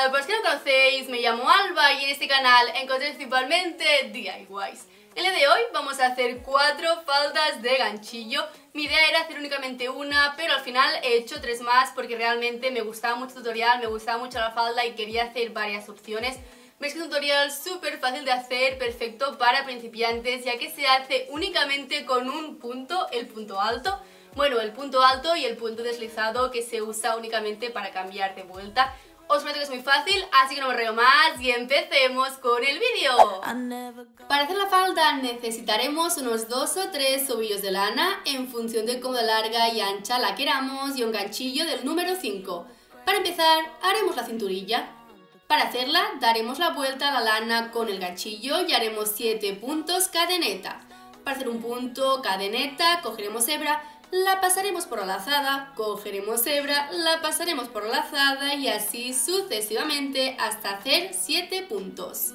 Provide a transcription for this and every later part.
Para los que no conocéis, me llamo Alba y en este canal encontréis principalmente DIYs. El día de hoy vamos a hacer 4 faldas de ganchillo. Mi idea era hacer únicamente una, pero al final he hecho 3 más porque realmente me gustaba mucho el tutorial, me gustaba mucho la falda y quería hacer varias opciones. Veis que es un tutorial súper fácil de hacer, perfecto para principiantes, ya que se hace únicamente con un punto, el punto alto. Bueno, el punto alto y el punto deslizado que se usa únicamente para cambiar de vuelta. Os prometo que es muy fácil, así que no me enrollo más y empecemos con el vídeo. Para hacer la falda necesitaremos unos 2 o 3 ovillos de lana en función de cómo larga y ancha la queramos y un ganchillo del número 5. Para empezar, haremos la cinturilla. Para hacerla, daremos la vuelta a la lana con el ganchillo y haremos 7 puntos cadeneta. Para hacer un punto cadeneta, cogeremos hebra, la pasaremos por la lazada, cogeremos hebra, la pasaremos por la lazada y así sucesivamente hasta hacer 7 puntos.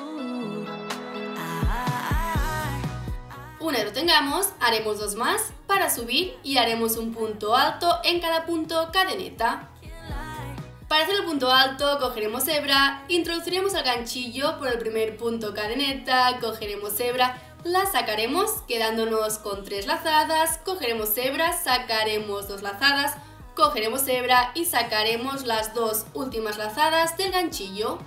Una vez lo tengamos, haremos 2 más para subir y haremos un punto alto en cada punto cadeneta. Para hacer el punto alto cogeremos hebra, introduciremos el ganchillo por el primer punto cadeneta, cogeremos hebra, la sacaremos quedándonos con 3 lazadas, cogeremos hebra, sacaremos 2 lazadas, cogeremos hebra y sacaremos las 2 últimas lazadas del ganchillo.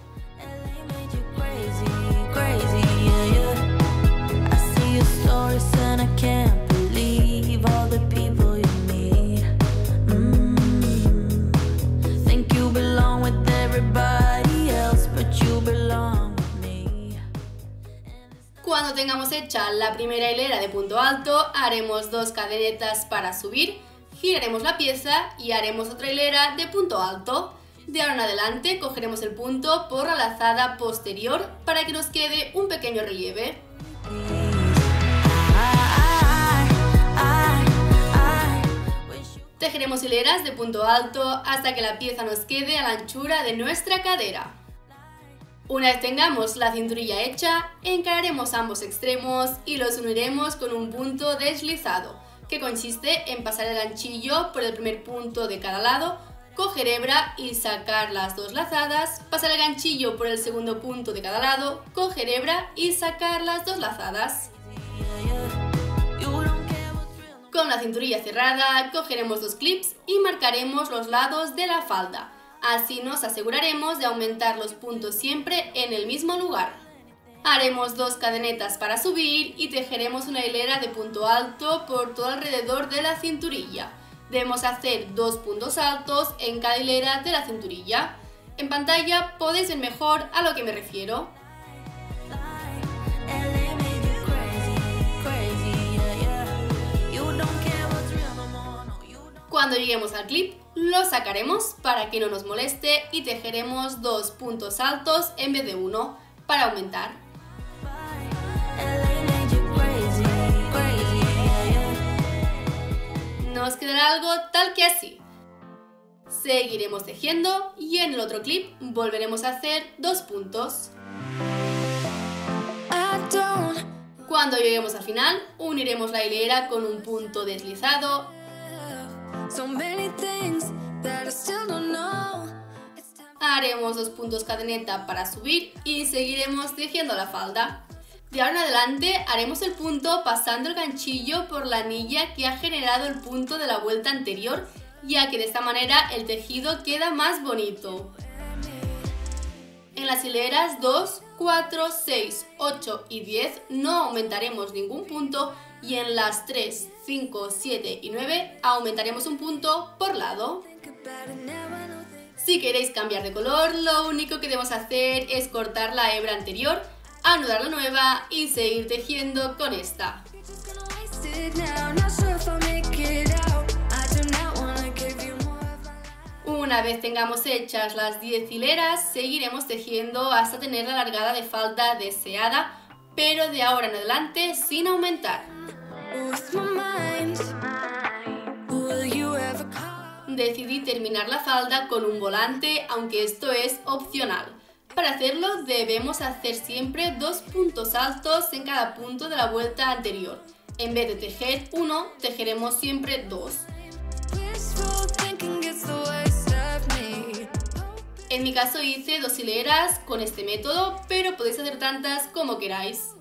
Cuando tengamos hecha la primera hilera de punto alto, haremos 2 cadenetas para subir, giraremos la pieza y haremos otra hilera de punto alto. De ahora en adelante cogeremos el punto por la lazada posterior para que nos quede un pequeño relieve. Tejeremos hileras de punto alto hasta que la pieza nos quede a la anchura de nuestra cadera. Una vez tengamos la cinturilla hecha, encararemos ambos extremos y los uniremos con un punto deslizado, que consiste en pasar el ganchillo por el primer punto de cada lado, coger hebra y sacar las 2 lazadas, pasar el ganchillo por el segundo punto de cada lado, coger hebra y sacar las 2 lazadas. Con la cinturilla cerrada, cogeremos 2 clips y marcaremos los lados de la falda. Así nos aseguraremos de aumentar los puntos siempre en el mismo lugar. Haremos 2 cadenetas para subir y tejeremos una hilera de punto alto por todo alrededor de la cinturilla. Debemos hacer 2 puntos altos en cada hilera de la cinturilla. En pantalla podéis ver mejor a lo que me refiero. Cuando lleguemos al clip, lo sacaremos para que no nos moleste y tejeremos 2 puntos altos en vez de 1 para aumentar. Nos quedará algo tal que así. Seguiremos tejiendo y en el otro clip volveremos a hacer 2 puntos. Cuando lleguemos al final, uniremos la hilera con un punto deslizado. Haremos 2 puntos cadeneta para subir y seguiremos tejiendo la falda. De ahora en adelante haremos el punto pasando el ganchillo por la anilla que ha generado el punto de la vuelta anterior, ya que de esta manera el tejido queda más bonito. En las hileras 2, 4, 6, 8 y 10 no aumentaremos ningún punto y en las 3, 5, 7 y 9 aumentaremos un punto por lado. Si queréis cambiar de color, lo único que debemos hacer es cortar la hebra anterior, anudar la nueva y seguir tejiendo con esta. Una vez tengamos hechas las 10 hileras, seguiremos tejiendo hasta tener la largada de falda deseada, pero de ahora en adelante sin aumentar. Decidí terminar la falda con un volante, aunque esto es opcional. Para hacerlo debemos hacer siempre 2 puntos altos en cada punto de la vuelta anterior. En vez de tejer 1, tejeremos siempre 2. En mi caso hice 2 hileras con este método, pero podéis hacer tantas como queráis.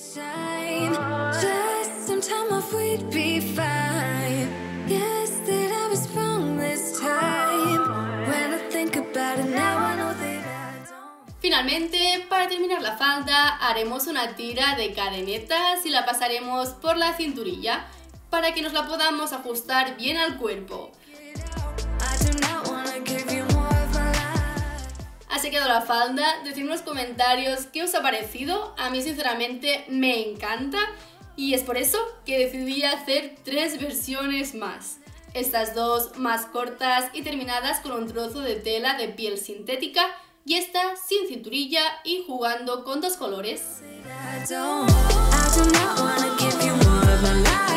Finalmente, para terminar la falda, haremos una tira de cadenetas y la pasaremos por la cinturilla para que nos la podamos ajustar bien al cuerpo. Así quedó la falda. Decidme en los comentarios qué os ha parecido. A mí sinceramente me encanta y es por eso que decidí hacer 3 versiones más. Estas 2 más cortas y terminadas con un trozo de tela de piel sintética y esta sin cinturilla y jugando con 2 colores.